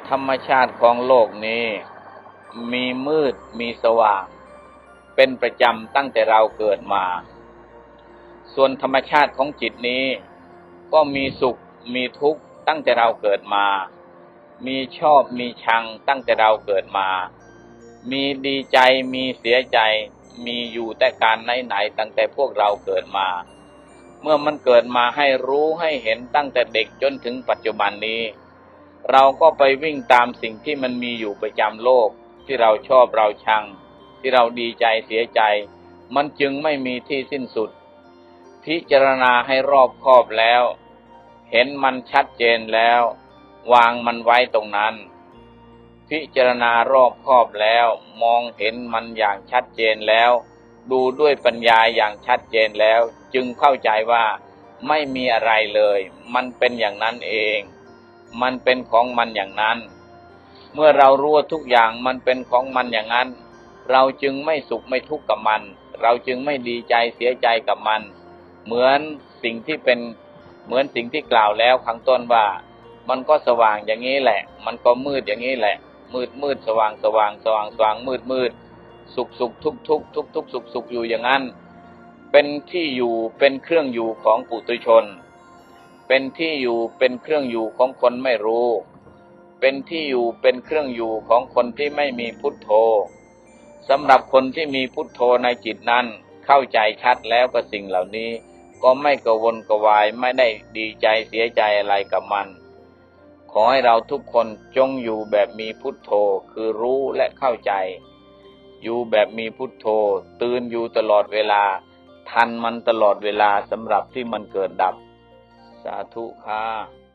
ธรรมชาติของโลกนี้มีมืดมีสว่างเป็นประจำตั้งแต่เราเกิดมาส่วนธรรมชาติของจิตนี้ก็มีสุขมีทุกข์ตั้งแต่เราเกิดมามีชอบมีชังตั้งแต่เราเกิดมามีดีใจมีเสียใจมีอยู่แต่การไหนๆตั้งแต่พวกเราเกิดมาเมื่อมันเกิดมาให้รู้ให้เห็นตั้งแต่เด็กจนถึงปัจจุบันนี้เราก็ไปวิ่งตามสิ่งที่มันมีอยู่ประจำโลกที่เราชอบเราชังที่เราดีใจเสียใจมันจึงไม่มีที่สิ้นสุดพิจารณาให้รอบคอบแล้วเห็นมันชัดเจนแล้ววางมันไว้ตรงนั้นพิจารณารอบคอบแล้วมองเห็นมันอย่างชัดเจนแล้วดูด้วยปัญญาอย่างชัดเจนแล้วจึงเข้าใจว่าไม่มีอะไรเลยมันเป็นอย่างนั้นเองมันเป็นของมันอย่างนั้นเมื่อเรารู้ว่าทุกอย่างมันเป็นของมันอย่างนั้นเราจึงไม่สุขไม่ทุกข์กับมันเราจึงไม่ดีใจเสียใจกับมันเหมือนสิ่งที่กล่าวแล้วข้างต้นว่ามันก็สว่างอย่างนี้แหละมันก็มืดอย่างนี้แหละมืดสว่างสว่างมืดสุขทุกสุขอยู่อย่างนั้นเป็นที่อยู่เป็นเครื่องอยู่ของปุถุชนเป็นที่อยู่เป็นเครื่องอยู่ของคนไม่รู้เป็นที่อยู่เป็นเครื่องอยู่ของคนที่ไม่มีพุทโธสำหรับคนที่มีพุทโธในจิตนั้นเข้าใจชัดแล้วก็สิ่งเหล่านี้ก็ไม่กระวนกระวายไม่ได้ดีใจเสียใจอะไรกับมันขอให้เราทุกคนจงอยู่แบบมีพุทโธคือรู้และเข้าใจอยู่แบบมีพุทโธตื่นอยู่ตลอดเวลาทันมันตลอดเวลาสำหรับที่มันเกิดดับสาธุค่ะ